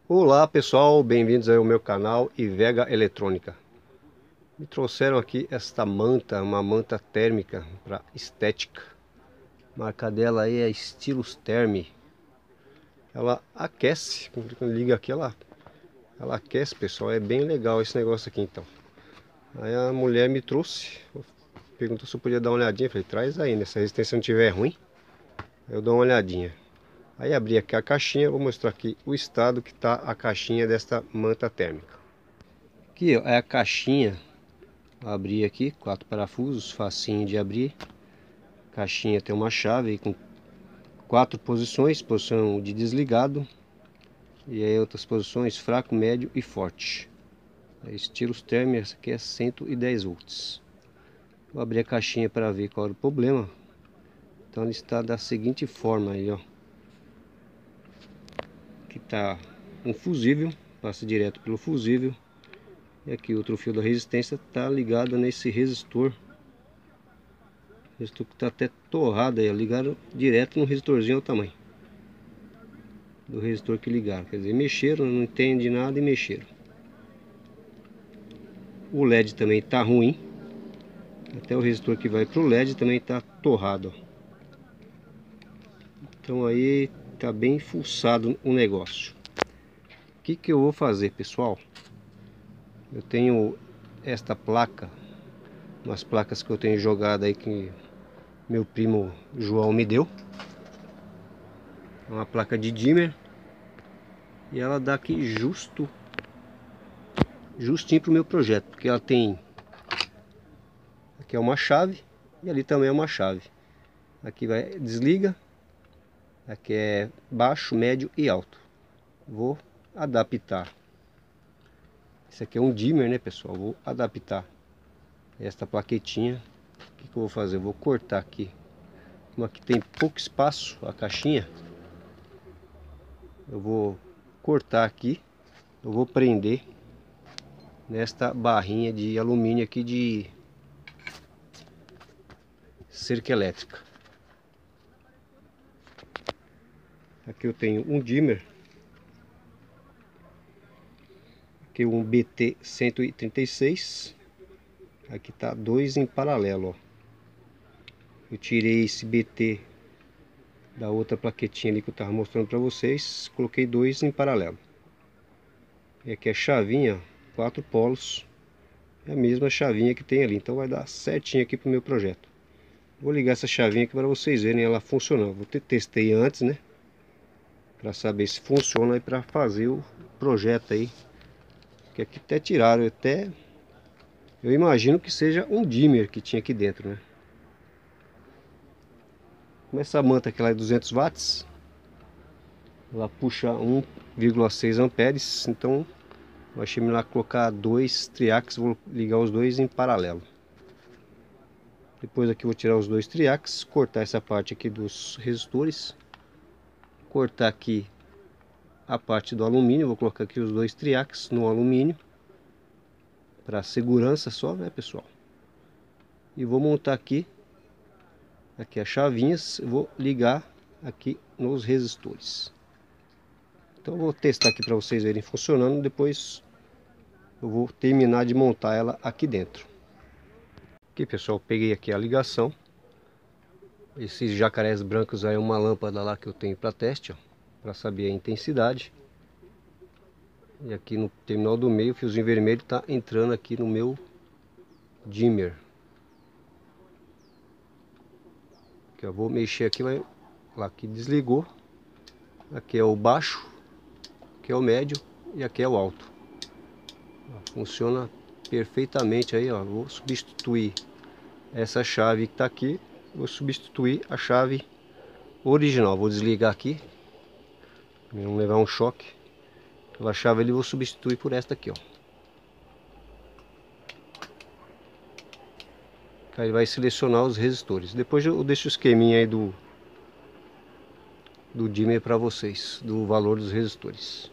Olá pessoal, bem-vindos ao meu canal Ivega Eletrônica. Me trouxeram aqui esta manta, uma manta térmica para estética. A marca dela aí é Estilos Thermi. Ela aquece, quando liga aqui ela aquece, pessoal. É bem legal esse negócio aqui então. Aí a mulher me trouxe, perguntou se eu podia dar uma olhadinha. Falei, traz aí, né? Se a resistência não estiver ruim, eu dou uma olhadinha. Aí abri aqui a caixinha, vou mostrar aqui o estado que está a caixinha desta manta térmica. Aqui ó, é a caixinha. Abrir aqui, 4 parafusos, facinho de abrir. Caixinha tem uma chave com 4 posições, posição de desligado. E aí outras posições, fraco, médio e forte. Estilos Thermi, essa aqui é 110 volts. Vou abrir a caixinha para ver qual era o problema. Então ele está da seguinte forma aí, ó. Aqui está um fusível, passa direto pelo fusível. E aqui outro fio da resistência está ligado nesse resistor. O resistor que está até torrado aí, ligaram direto no resistorzinho ao tamanho do resistor que ligaram. Quer dizer, mexeram, não entende nada e mexeram. O LED também está ruim. Até o resistor que vai para o LED também está torrado. Então aí tá bem fuçado o negócio. O que que eu vou fazer, pessoal? Eu tenho esta placa, umas placas que eu tenho jogado aí que meu primo João me deu. É uma placa de dimmer. E ela dá aqui justinho pro meu projeto, porque ela tem, aqui é uma chave e ali também é uma chave. Aqui vai, desliga, aqui é baixo, médio e alto. Vou adaptar. Esse aqui é um dimmer, né, pessoal? Vou adaptar esta plaquetinha. O que que eu vou fazer? Eu vou cortar aqui. Como aqui tem pouco espaço a caixinha, eu vou cortar aqui. Eu vou prender nesta barrinha de alumínio aqui de cerca elétrica. Aqui eu tenho um dimmer. Aqui um BT 136. Aqui tá dois em paralelo, ó. Eu tirei esse BT da outra plaquetinha ali que eu tava mostrando para vocês, coloquei dois em paralelo. E aqui a chavinha, 4 polos, é a mesma chavinha que tem ali, então vai dar certinho aqui pro meu projeto. Vou ligar essa chavinha aqui para vocês verem ela funcionando. Vou testei antes, né, para saber se funciona aí para fazer o projeto aí. Que aqui até tiraram, eu imagino que seja um dimmer que tinha aqui dentro, né. Como essa manta aqui ela é 200 watts, ela puxa 1,6 amperes, então eu achei melhor colocar dois triax, vou ligar os dois em paralelo. Depois aqui eu vou tirar os dois triax, cortar essa parte aqui dos resistores, cortar aqui a parte do alumínio, vou colocar aqui os dois triax no alumínio, para segurança só, né, pessoal? E vou montar aqui as chavinhas, vou ligar aqui nos resistores. Então eu vou testar aqui para vocês verem funcionando, depois eu vou terminar de montar ela aqui dentro. Aqui, pessoal, peguei aqui a ligação. Esses jacarés brancos aí é uma lâmpada lá que eu tenho para teste, ó, para saber a intensidade. E aqui no terminal do meio, o fiozinho vermelho está entrando aqui no meu dimmer. Que eu vou mexer aqui, vai lá que desligou. Aqui é o baixo, aqui é o médio e aqui é o alto. Funciona perfeitamente aí, ó. Vou substituir essa chave que está aqui, vou substituir a chave original. Vou desligar aqui, para não levar um choque. Aquela chave ali eu vou substituir por esta aqui, ó. Aí vai selecionar os resistores. Depois eu deixo o esqueminha aí do dimmer para vocês, do valor dos resistores.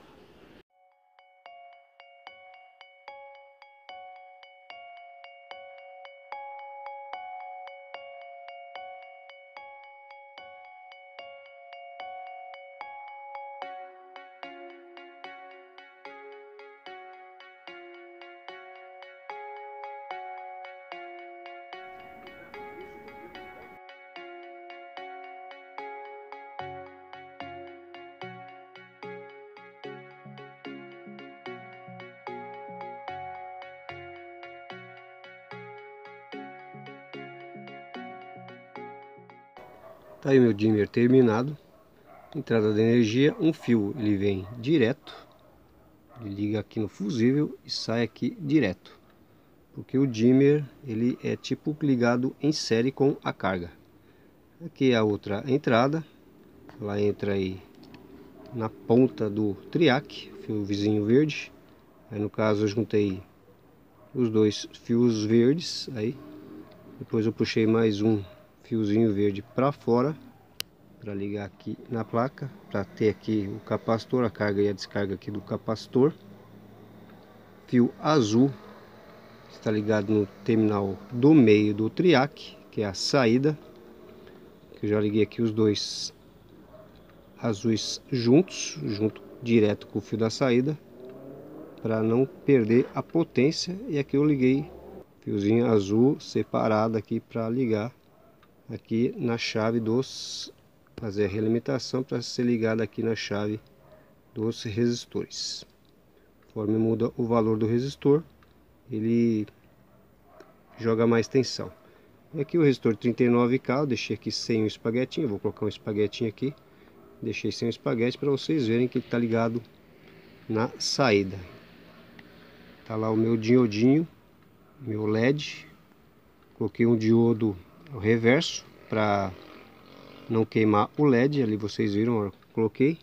Tá aí meu dimmer terminado. Entrada de energia, um fio ele vem direto, ele liga aqui no fusível e sai aqui direto, porque o dimmer ele é tipo ligado em série com a carga. Aqui é a outra entrada, ela entra aí na ponta do triac, fio vizinho verde. Aí no caso eu juntei os dois fios verdes aí, depois eu puxei mais um fiozinho verde para fora para ligar aqui na placa, para ter aqui o capacitor, a carga e a descarga aqui do capacitor. Fio azul está ligado no terminal do meio do triac, que é a saída, que eu já liguei aqui os dois azuis junto direto com o fio da saída, para não perder a potência. E aqui eu liguei fiozinho azul separado aqui para ligar aqui na chave dos, fazer a realimentação para ser ligado aqui na chave dos resistores. Conforme muda o valor do resistor, ele joga mais tensão. E aqui o resistor 39K, eu deixei aqui sem o espaguetinho, vou colocar um espaguetinho aqui. Deixei sem o espaguete para vocês verem que ele está ligado na saída. Tá lá o meu diodinho, meu LED. Coloquei um diodo reverso para não queimar o LED, ali vocês viram, eu coloquei.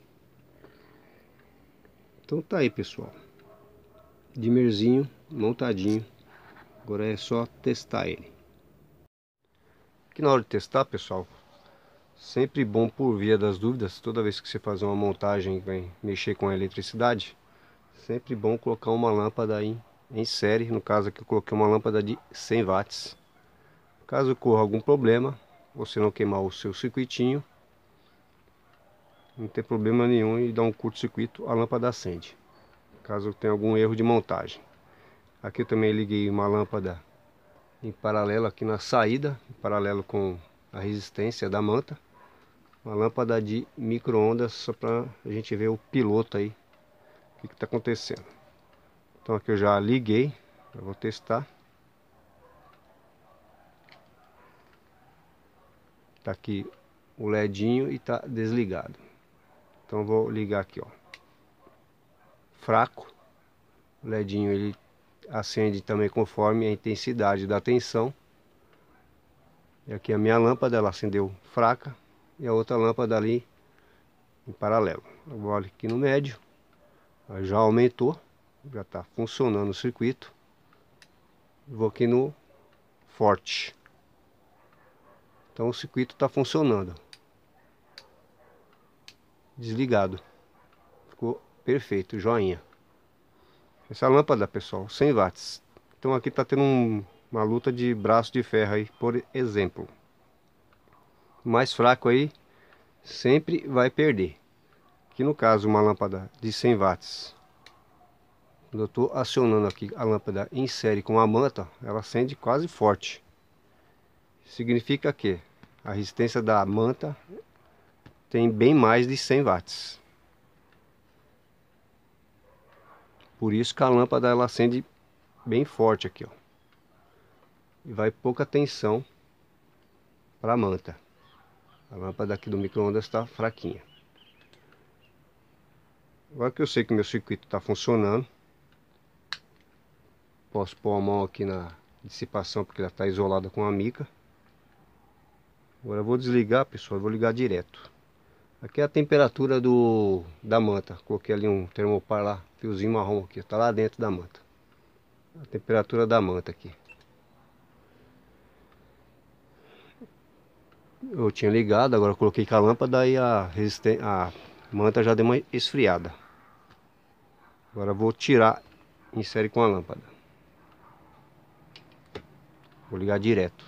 Então tá aí, pessoal, dimmerzinho montadinho. Agora é só testar ele. Aqui na hora de testar, pessoal, sempre bom por via das dúvidas, toda vez que você fazer uma montagem e vai mexer com a eletricidade, sempre bom colocar uma lâmpada aí em série. No caso aqui eu coloquei uma lâmpada de 100 watts. Caso ocorra algum problema, você não queimar o seu circuitinho, não tem problema nenhum e dá um curto-circuito, a lâmpada acende. Caso tenha algum erro de montagem. Aqui eu também liguei uma lâmpada em paralelo aqui na saída, em paralelo com a resistência da manta. Uma lâmpada de micro-ondas, só para a gente ver o piloto aí, o que está acontecendo. Então aqui eu já liguei, eu vou testar. Tá aqui o LEDinho e tá desligado. Então eu vou ligar aqui, ó, fraco. O LEDinho ele acende também conforme a intensidade da tensão. E aqui a minha lâmpada, ela acendeu fraca, e a outra lâmpada ali em paralelo. Eu vou aqui no médio, já aumentou, já está funcionando o circuito. Vou aqui no forte. Então o circuito está funcionando. Desligado. Ficou perfeito, joinha. Essa lâmpada, pessoal, 100 watts. Então aqui está tendo uma luta de braço de ferro aí, por exemplo. O mais fraco aí sempre vai perder. Aqui no caso uma lâmpada de 100 watts. Quando eu estou acionando aqui a lâmpada em série com a manta, ela acende quase forte. Significa que a resistência da manta tem bem mais de 100 watts. Por isso que a lâmpada ela acende bem forte aqui, ó. E vai pouca tensão para a manta. A lâmpada aqui do micro-ondas está fraquinha. Agora que eu sei que meu circuito está funcionando, posso pôr a mão aqui na dissipação, porque ela está isolada com a mica. Agora eu vou desligar, pessoal, eu vou ligar direto. Aqui é a temperatura da manta. Coloquei ali um termopar lá, fiozinho marrom aqui, está lá dentro da manta. A temperatura da manta aqui. Eu tinha ligado, agora eu coloquei com a lâmpada e a manta já deu uma esfriada. Agora eu vou tirar em série com a lâmpada. Vou ligar direto.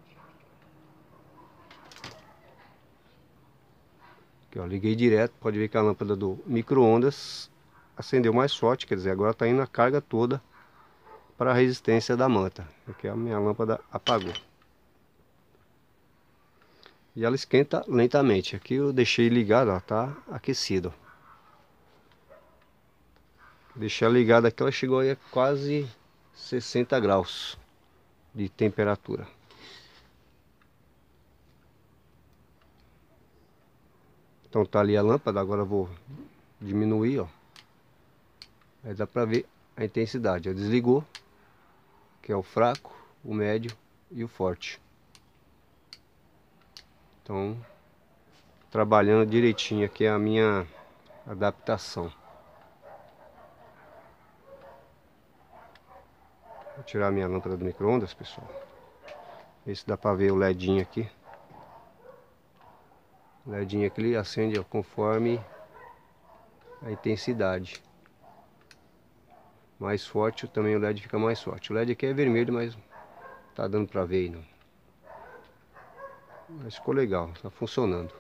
Aqui, ó, liguei direto, pode ver que a lâmpada do micro-ondas acendeu mais forte, quer dizer, agora está indo a carga toda para a resistência da manta. Aqui a minha lâmpada apagou. E ela esquenta lentamente. Aqui eu deixei ligado, ó, tá aquecido. Deixei ela ligada aqui, ela chegou aí a quase 60 graus de temperatura. Então tá ali a lâmpada, agora eu vou diminuir, ó. Aí dá pra ver a intensidade. Desligou, que é o fraco, o médio e o forte. Então, trabalhando direitinho aqui a minha adaptação. Vou tirar minha lâmpada do micro-ondas, pessoal. Ver se dá pra ver o LEDinho aqui. O LEDinho aqui ele acende, ó, conforme a intensidade. Mais forte também o LED fica mais forte. O LED aqui é vermelho, mas tá dando pra ver aí não. Mas ficou legal, tá funcionando.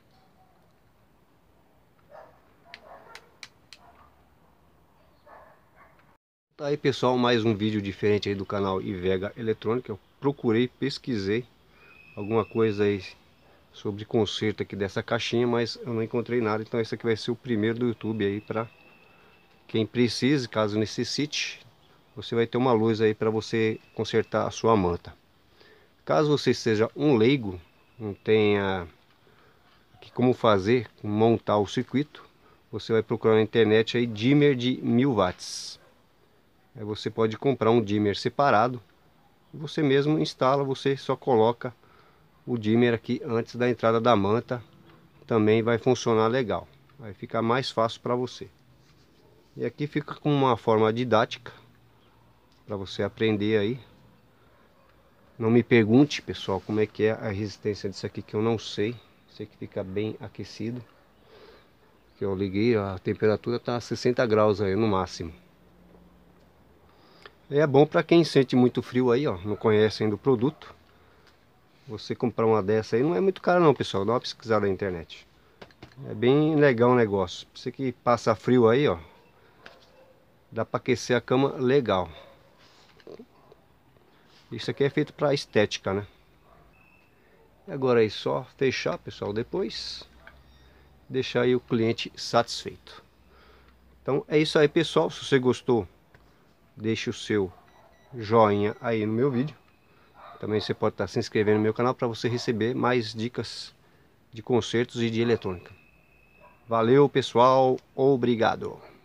Tá aí, pessoal, mais um vídeo diferente aí do canal Ivega Eletrônica. Eu procurei, pesquisei alguma coisa aí sobre conserto aqui dessa caixinha, mas eu não encontrei nada. Então esse aqui vai ser o primeiro do YouTube aí para quem precise, caso necessite. Você vai ter uma luz aí para você consertar a sua manta. Caso você seja um leigo, não tenha como fazer, montar o circuito, você vai procurar na internet aí dimmer de 1000 watts. Aí você pode comprar um dimmer separado, você mesmo instala, você só coloca o dimmer aqui antes da entrada da manta, também vai funcionar legal, vai ficar mais fácil para você. E aqui fica com uma forma didática para você aprender aí. Não me pergunte, pessoal, como é que é a resistência disso aqui, que eu não sei. Sei que fica bem aquecido. Que eu liguei, a temperatura tá 60 graus aí no máximo. É bom para quem sente muito frio aí, ó, não conhece ainda o produto. Você comprar uma dessa aí não é muito caro não, pessoal. Dá uma pesquisada na internet. É bem legal o negócio. Você que passa frio aí, ó, dá para aquecer a cama legal. Isso aqui é feito para estética, né? E agora é só fechar, pessoal, depois deixar aí o cliente satisfeito. Então é isso aí, pessoal. Se você gostou, deixe o seu joinha aí no meu vídeo. Também você pode estar se inscrevendo no meu canal para você receber mais dicas de consertos e de eletrônica. Valeu, pessoal. Obrigado.